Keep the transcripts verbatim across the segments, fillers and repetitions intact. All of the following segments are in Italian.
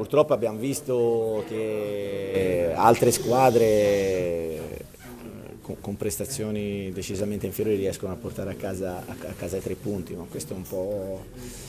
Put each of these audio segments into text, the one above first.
purtroppo abbiamo visto che altre squadre con, con prestazioni decisamente inferiori riescono a portare a casa, a, a casa i tre punti, ma questo è un po'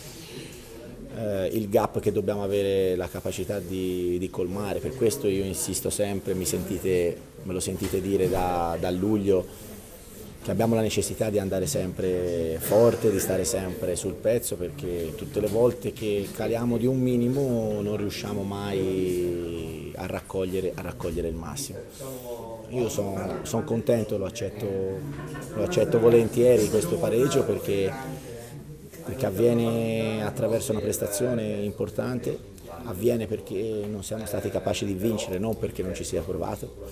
eh, il gap che dobbiamo avere la capacità di, di colmare. Per questo io insisto sempre, mi sentite, me lo sentite dire da, da luglio, che abbiamo la necessità di andare sempre forte, di stare sempre sul pezzo, perché tutte le volte che caliamo di un minimo non riusciamo mai a raccogliere, a raccogliere il massimo. Io sono son contento, lo accetto, lo accetto volentieri questo pareggio perché, perché avviene attraverso una prestazione importante, avviene perché non siamo stati capaci di vincere, non perché non ci sia provato,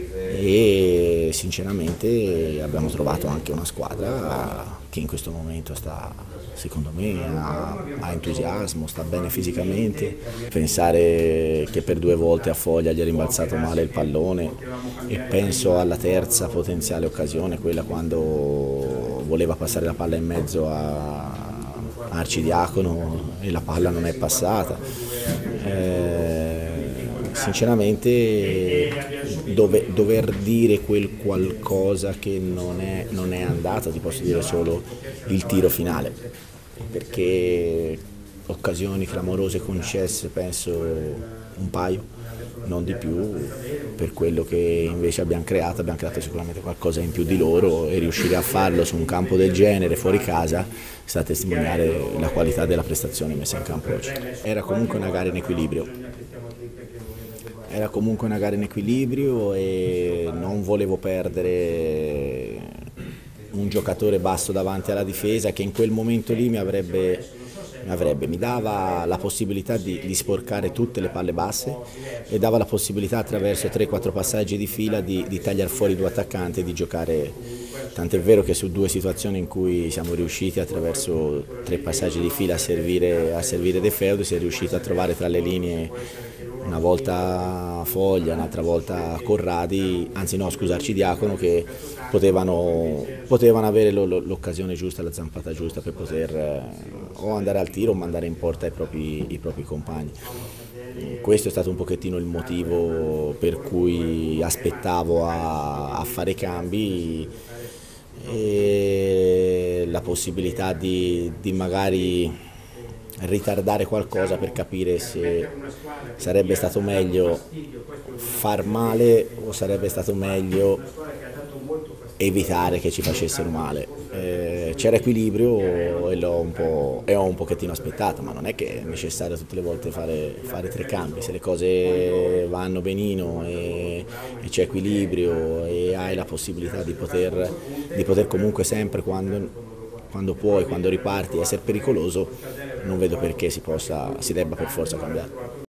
e sinceramente abbiamo trovato anche una squadra che in questo momento sta, secondo me, ha, ha entusiasmo, sta bene fisicamente. Pensare che per due volte a Foglia gli è rimbalzato male il pallone, e penso alla terza potenziale occasione, quella quando voleva passare la palla in mezzo a Arcidiacono e la palla non è passata. Eh, sinceramente dove, dover dire quel qualcosa che non è, non è andato, ti posso dire solo il tiro finale, perché occasioni clamorose concesse penso un paio, non di più. Per quello che invece abbiamo creato, abbiamo creato sicuramente qualcosa in più di loro, e riuscire a farlo su un campo del genere, fuori casa, sta a testimoniare la qualità della prestazione messa in campo oggi. Era comunque una gara in equilibrio, era comunque una gara in equilibrio e non volevo perdere un giocatore basso davanti alla difesa che in quel momento lì mi avrebbe Mi, avrebbe, mi dava la possibilità di, di sporcare tutte le palle basse, e dava la possibilità attraverso tre quattro passaggi di fila di, di tagliare fuori due attaccanti e di giocare, tant'è vero che su due situazioni in cui siamo riusciti attraverso tre passaggi di fila a servire, a servire De Feudo, si è riuscito a trovare tra le linee una volta Foglia, un'altra volta Corradi, anzi no scusa Arcidiacono, che potevano, potevano avere l'occasione giusta, la zampata giusta per poter eh, o andare al tiro o mandare in porta i propri, i propri compagni. Questo è stato un pochettino il motivo per cui aspettavo a, a fare cambi, e la possibilità di, di magari ritardare qualcosa per capire se sarebbe stato meglio far male o sarebbe stato meglio evitare che ci facessero male. Eh, c'era equilibrio e l'ho un po', e ho un pochettino aspettato, ma non è che è necessario tutte le volte fare, fare tre cambi. Se le cose vanno benino e, e c'è equilibrio e hai la possibilità di poter, di poter comunque sempre, quando, quando puoi, quando riparti, essere pericoloso, non vedo perché si, possa, si debba per forza cambiare.